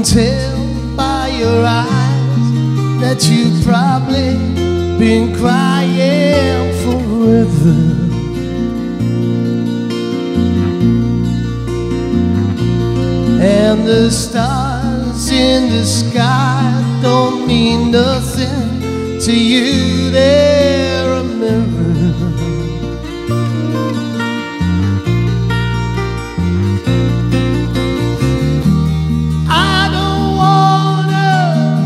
tell by your eyes that you've probably been crying forever. And the stars in the sky don't mean nothing to you, they're a mirror. I don't wanna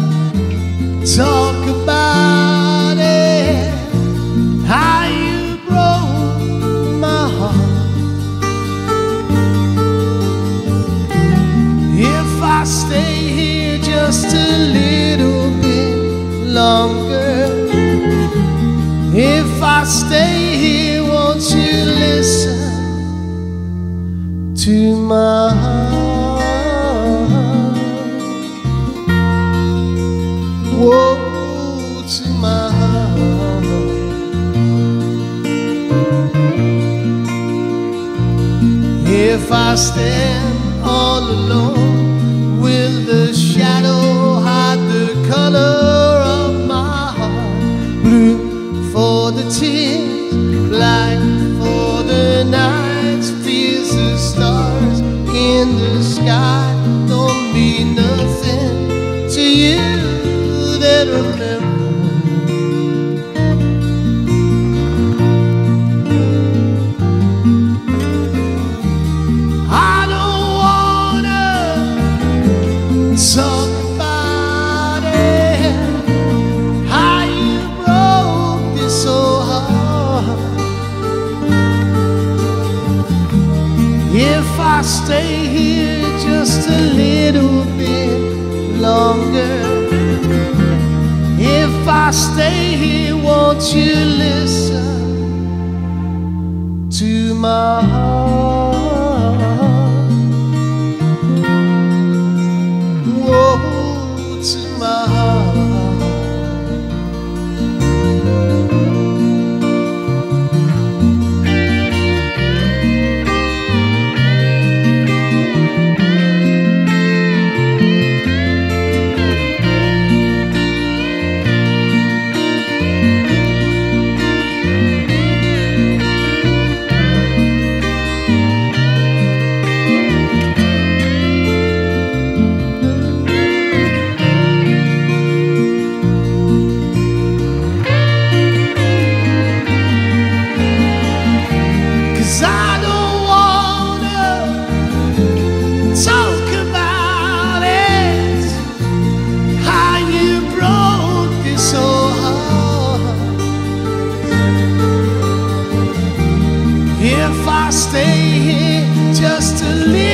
talk about it, how you broke my heart. If I stay here just a little bit longer, if I stay here, won't you listen to my heart? Whoa, to my heart. If I stand all alone, will the shadow hide the color of my heart? Blue for the tears, black for the nights, fierce the stars in the sky don't mean nothing to you, that remember. Talk about it, how you broke this so hard. If I stay here just a little bit longer, if I stay here, won't you listen to my heart? To my heart. If I stay here just a little